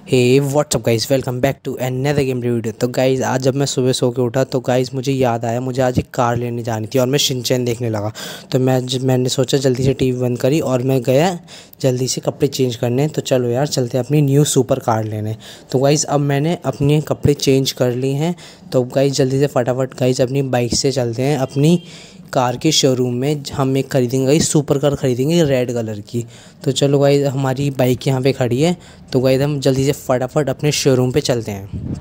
Hey what's up guys, welcome back to another game video. तो guys आज जब मैं सुबह सो के उठा तो गाइस मुझे याद आया मुझे आज एक कार लेने जानी थी और मैं शिनचैन देखने लगा। तो मैंने सोचा जल्दी से टीवी बंद करी और मैं गया जल्दी से कपड़े चेंज करने। तो चलो यार चलते अपनी न्यू सुपर कार लेने। तो गाइस अब मैंने अपने कपड़े चेंज कर लिए हैं। तो गाइस जल्दी से फटाफट गाइस अपनी बाइक से चलते हैं अपनी कार के शोरूम में। हम एक खरीदेंगे गाइस, सुपर कार खरीदेंगे रेड कलर की। तो चलो गाइस हमारी बाइक यहाँ पे खड़ी है। तो गाइस हम जल्दी से फटाफट अपने शोरूम पे चलते हैं।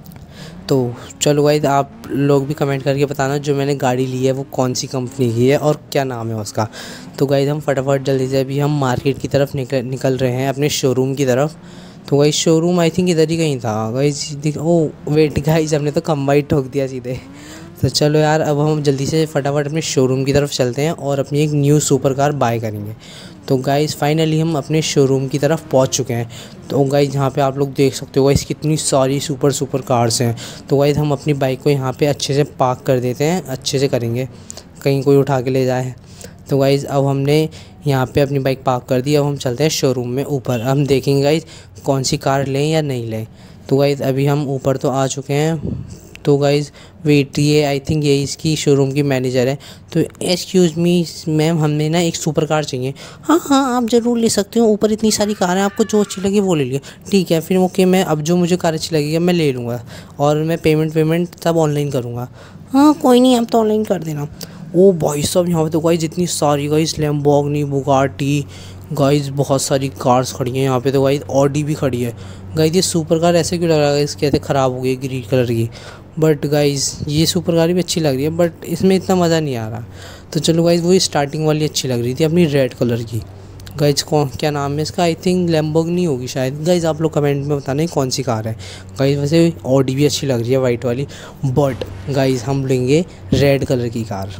तो चलो गाइस आप लोग भी कमेंट करके बताना जो मैंने गाड़ी ली है वो कौन सी कंपनी की है और क्या नाम है उसका। तो गाइस हम फटाफट जल्दी से अभी हम मार्केट की तरफ निकल रहे हैं अपने शोरूम की तरफ। तो गाइस शोरूम आई थिंक इधर ही कहीं था गाइस। ओ वेट गाइस, हमने तो कंबाइन ठोक दिया सीधे। तो चलो यार अब हम जल्दी से फटाफट अपने शोरूम की तरफ चलते हैं और अपनी एक न्यू सुपर कार बाय करेंगे। तो गाइस फाइनली हम अपने शोरूम की तरफ पहुंच चुके हैं। तो गाइस यहाँ पे आप लोग देख सकते हो गाइस कितनी सारी सुपर कार्स हैं। तो गाइस हम अपनी बाइक को यहाँ पे अच्छे से पार्क कर देते हैं, अच्छे से करेंगे कहीं कोई उठा के ले जाए। तो गाइस अब हमने यहाँ पे अपनी बाइक पार्क कर दी। अब हम चलते हैं शोरूम में ऊपर, हम देखेंगे गाइस कौन सी कार लें या नहीं लें। तो गाइस अभी हम ऊपर तो आ चुके हैं। तो गाइस वेट, ये आई थिंक ये इसकी शोरूम की मैनेजर है। तो एक्सक्यूज़ मी मैम, हमने ना एक सुपर कार चाहिए। हाँ हाँ आप ज़रूर ले सकते हो, ऊपर इतनी सारी कार हैं, आपको जो अच्छी लगी वो ले लिया। ठीक है फिर ओके, मैं अब जो मुझे कार अच्छी लगेगी मैं ले लूँगा और मैं पेमेंट सब ऑनलाइन करूँगा। हाँ कोई नहीं, आप तो ऑनलाइन कर देना। ओ भाई साहब यहाँ पे तो गाइस इतनी सारी गाइस लैम्बोर्गिनी, बुगाटी गाइस बहुत सारी कार्स खड़ी हैं यहाँ पे। तो गाइस ऑडी भी खड़ी है। गाइस ये सुपर कार ऐसे क्यों लग रहा है गाइस, कहते ख़राब हो गई ग्रीन कलर की। बट गाइस ये सुपर कार भी अच्छी लग रही है बट इसमें इतना मज़ा नहीं आ रहा। तो चलो गाइस वही स्टार्टिंग वाली अच्छी लग रही थी अपनी रेड कलर की। गाइस कौन क्या नाम है इसका, आई थिंक लैम्बोर्गिनी होगी शायद। गाइस आप लोग कमेंट में बताना कौन सी कार है। गाइस वैसे ऑडी भी अच्छी लग रही है वाइट वाली, बट गाइस हम लेंगे रेड कलर की कार।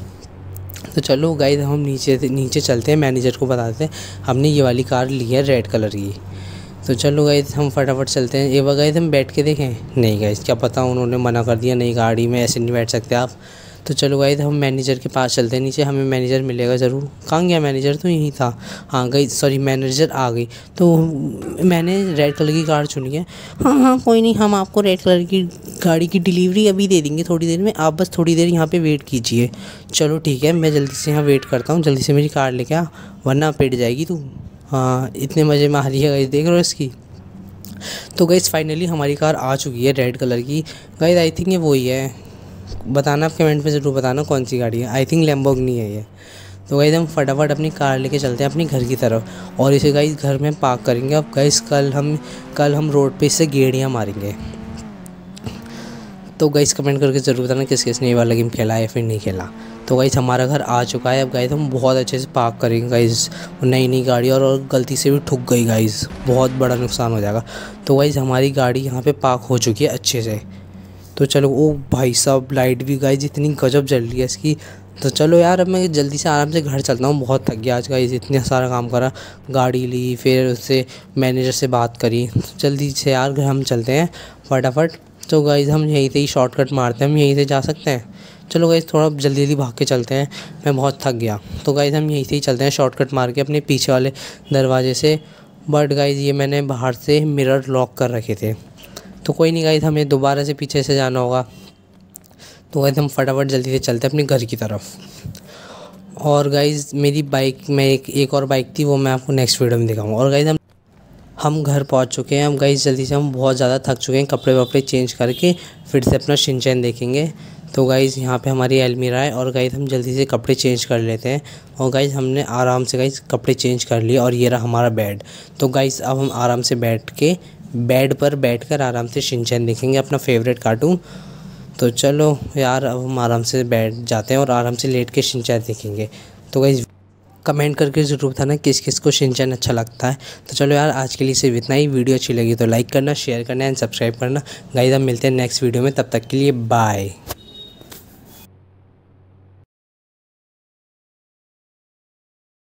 तो चलो गाइस हम नीचे चलते हैं, मैनेजर को बताते हैं हमने ये वाली कार ली है रेड कलर की। तो चलो गाइस हम फटाफट चलते हैं। ये गाइस हम बैठ के देखें, नहीं गाइस क्या पता उन्होंने मना कर दिया, नहीं गाड़ी में ऐसे नहीं बैठ सकते आप। तो चलो गाइस हम मैनेजर के पास चलते हैं नीचे, हमें मैनेजर मिलेगा ज़रूर। कहाँ गया मैनेजर, तो यहीं था। हाँ गाइस सॉरी मैनेजर आ गई। तो मैंने रेड कलर की कार चुनी है। हाँ हाँ कोई नहीं, हम आपको रेड कलर की गाड़ी की डिलीवरी अभी दे देंगे थोड़ी देर में, आप बस थोड़ी देर यहाँ पे वेट कीजिए। चलो ठीक है, मैं जल्दी से यहाँ वेट करता हूँ, जल्दी से मेरी कार लेके आ वरना पिट जाएगी तू। हाँ इतने मज़े में आ रही है गाइस, देख रहे हो इसकी। तो गाइस फाइनली हमारी कार आ चुकी है रेड कलर की। गाइस आई थिंक ये वही है, बताना आप कमेंट में ज़रूर बताना कौन सी गाड़ी है। आई थिंक लैम्बोर्गिनी है ये। तो गाइस हम फटाफट अपनी कार लेके चलते हैं अपने घर की तरफ और इसे गाइस घर में पार्क करेंगे। अब गाइस कल हम रोड पे इससे गेड़ियाँ मारेंगे। तो गाइस कमेंट करके ज़रूर बताना किस किस ने ये वाला गेम खेला है या फिर नहीं खेला। तो गाइस हमारा घर आ चुका है। अब गाइस हम बहुत अच्छे से पार्क करेंगे गाइस, नई गाड़ी और गलती से भी ठुक गई गाइस बहुत बड़ा नुकसान हो जाएगा। तो गाइस हमारी गाड़ी यहाँ पे पार्क हो चुकी है अच्छे से। तो चलो ओ भाई साहब लाइट भी गाइस इतनी गजब जल रही है इसकी। तो चलो यार अब मैं जल्दी से आराम से घर चलता हूँ, बहुत थक गया आज गाइस, इतना सारा काम करा, गाड़ी ली फिर उससे मैनेजर से बात करी। तो जल्दी से यार घर हम चलते हैं फटाफट। तो गाइस हम यहीं से ही शॉर्टकट मारते हैं, हम यहीं से जा सकते हैं। चलो गाइस थोड़ा जल्दी भाग के चलते हैं, मैं बहुत थक गया। तो गाइस हम यहीं से ही चलते हैं शॉर्टकट मार के अपने पीछे वाले दरवाजे से। बट गाइस ये मैंने बाहर से मिरर लॉक कर रखे थे, तो कोई नहीं गाइस हमें दोबारा से पीछे से जाना होगा। तो गाइस हम फटाफट जल्दी से चलते हैं अपने घर की तरफ। और गाइस मेरी बाइक में एक और बाइक थी, वो मैं आपको नेक्स्ट वीडियो में दिखाऊंगा। और गाइस हम घर पहुंच चुके हैं। हम गाइस जल्दी से हम बहुत ज़्यादा थक चुके हैं, कपड़े वपड़े चेंज करके फिर से अपना शिनचैन देखेंगे। तो गाइस यहाँ पे हमारी अलमीरा है और गाइस हम जल्दी से कपड़े चेंज कर लेते हैं। और गाइस हमने आराम से गाइस कपड़े चेंज कर लिए और ये रहा हमारा बेड। तो गाइस अब हम आराम से बैठ के बेड पर बैठकर आराम से शिनचैन देखेंगे, अपना फेवरेट कार्टून। तो चलो यार अब हम आराम से बैठ जाते हैं और आराम से लेट के शिनचैन देखेंगे। तो गाइस कमेंट करके ज़रूर बताना किस किस को शिनचैन अच्छा लगता है। तो चलो यार आज के लिए सिर्फ इतना ही। वीडियो अच्छी लगी तो लाइक करना, शेयर करना एंड सब्सक्राइब करना। गाइस अब मिलते हैं नेक्स्ट वीडियो में, तब तक के लिए बाय।